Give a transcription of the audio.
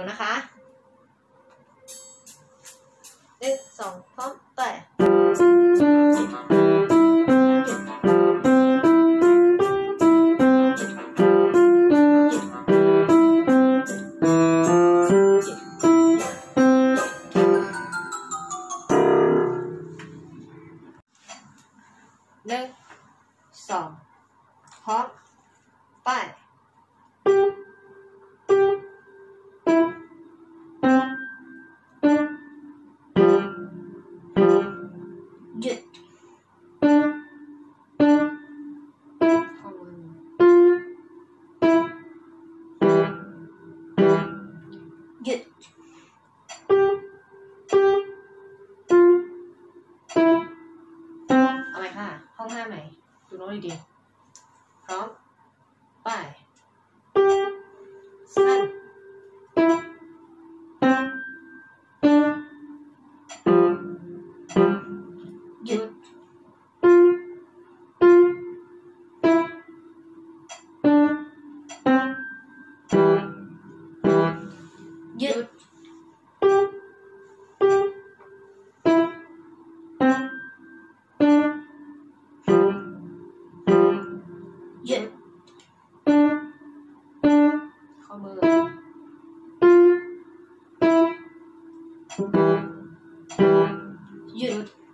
นะคะ1 2พร้อมไป1 2พร้อมไปหยุดหยุดเอาไหมค่ะห้อง5ไหมดูโน้ตดีๆพร้อมไปสั้นหยุดหยุดหยุดข้อมือหยุด